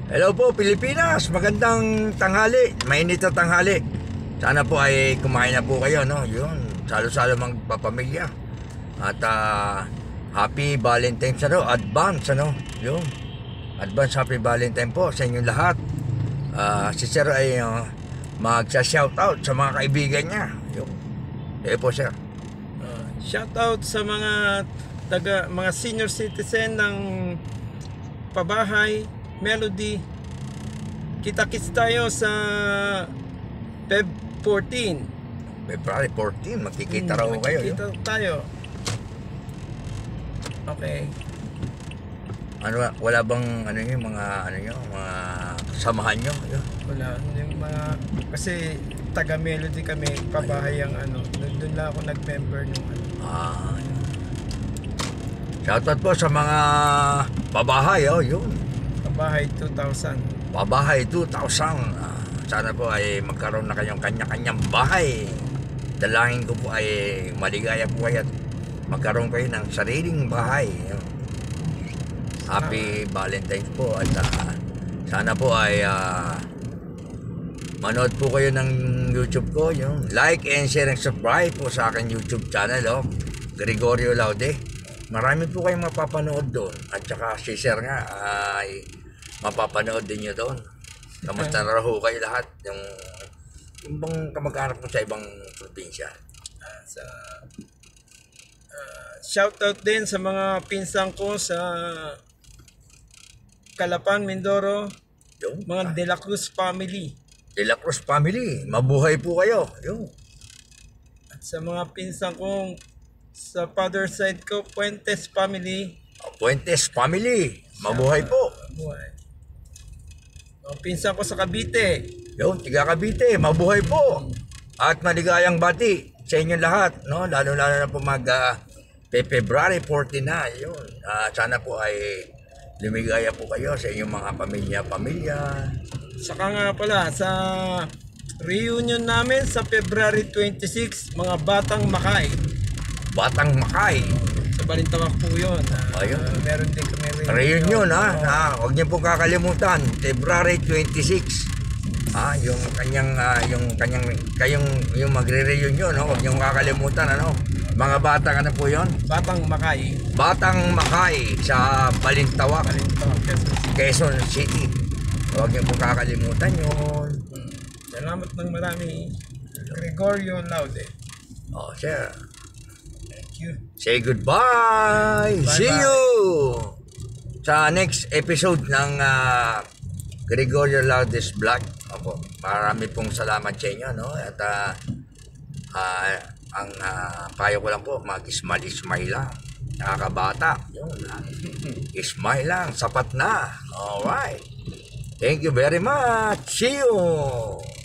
Hello po Pilipinas, magandang tanghali, mainit na tanghali. Sana po ay kumain na po kayo, no? Yun, salo-salo magpapamilya. At happy Valentine's, ano? Advance, ano? Yun, advance happy Valentine po sa inyong lahat. Si Sir ay magsa-shoutout sa mga kaibigan niya. Yun, po Sir. Shoutout sa mga mga senior citizen ng Pabahay, Melody. Kita-kits tayo sa Feb 14. February 14, magkikita raw kayo. Magkikita tayo. Okay. Wala bang mga samahan nyo? Yun. Wala. Yung mga, kasi taga Melody kami, Pabahay ang doon lang ako nag-member nung Yun. Shoutout po sa mga Pabahay, yun. Pabahay 2000. Pabahay 2000. Sana po ay magkaroon na kayong kanya-kanyang bahay. Dalangin ko po ay maligaya po kayo at magkaroon kayo ng sariling bahay. Happy Valentine's po at sana po ay manood po kayo ng YouTube ko, yung like and share and subscribe po sa akin YouTube channel, Gregorio Laude. Marami po kayong mapapanood doon at saka si Sir nga ay mapapanood din nyo doon. Kamusta na raho kayo lahat, yung bang kamag-anak mo sa ibang probinsya? Shoutout din sa mga pinsan ko sa Calapan, Mindoro, Yung mga De La Cruz family. De La Cruz family, mabuhay po kayo. Yung At sa mga pinsan kong sa father side ko, Puentes family. Puentes family, mabuhay po. Buhay. Mga pinsan ko sa Cavite. Yung tiga Cavite, mabuhay po. At maligayang bati sa inyong lahat, no? Lalo-lalo na po February 14 na. Yun. Sana po ay lumigaya po kayo sa inyong mga pamilya. Saka nga pala, sa reunion namin sa February 26, mga Batang Makay. Batang Makay. Sa Balintawak po yun. Ayun. Meron din kami Reunion, huwag niyo pong kakalimutan. February 26. Yung magre-reunion, no? Huwag niyo kakalimutan, ano? Mga batang po 'yon? Batang Makay. Batang Makay sa Balintawak, Balintawak, Quezon City. Huwag niyo pong kakalimutan 'yon. Salamat ng marami. Gregorio Laude. Sir. Thank you. Say goodbye. Bye-bye. See you sa next episode ng Gregorio Laude's Vlog. Opo, marami pong salamat sa inyo, no? At ang payo ko lang po, mag-smile lang. Nakakabata. Yun. Smile lang, sapat na. Alright. Thank you very much. See you.